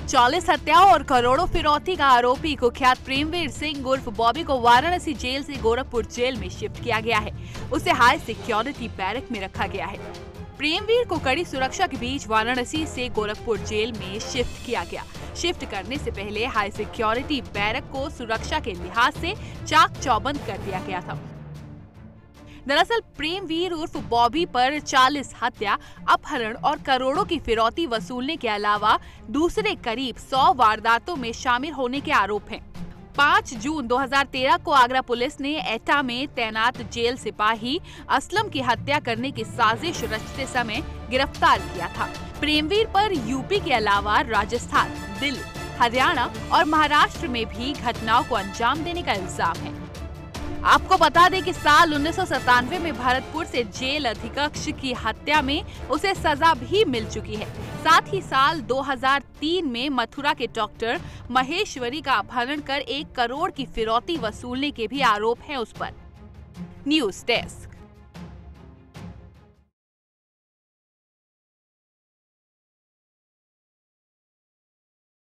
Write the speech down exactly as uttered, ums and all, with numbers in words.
चालीस हत्याओं और करोड़ों फिरौती का आरोपी कुख्यात प्रेमवीर सिंह उर्फ बॉबी को वाराणसी जेल से गोरखपुर जेल में शिफ्ट किया गया है। उसे हाई सिक्योरिटी बैरक में रखा गया है। प्रेमवीर को कड़ी सुरक्षा के बीच वाराणसी से गोरखपुर जेल में शिफ्ट किया गया। शिफ्ट करने से पहले हाई सिक्योरिटी बैरक को सुरक्षा के लिहाज से चाक चौबंद कर दिया गया था। दरअसल प्रेमवीर उर्फ बॉबी पर चालीस हत्या, अपहरण और करोड़ों की फिरौती वसूलने के अलावा दूसरे करीब सौ वारदातों में शामिल होने के आरोप हैं। पाँच जून दो हज़ार तेरह को आगरा पुलिस ने एटा में तैनात जेल सिपाही असलम की हत्या करने की साजिश रचते समय गिरफ्तार किया था। प्रेमवीर पर यूपी के अलावा राजस्थान, दिल्ली, हरियाणा और महाराष्ट्र में भी घटनाओं को अंजाम देने का इल्जाम है। आपको बता दें कि साल उन्नीस सौ सत्तानवे में भरतपुर से जेल अधीक्षक की हत्या में उसे सजा भी मिल चुकी है। साथ ही साल दो हज़ार तीन में मथुरा के डॉक्टर महेश्वरी का अपहरण कर एक करोड़ की फिरौती वसूलने के भी आरोप हैं उस पर। News desk.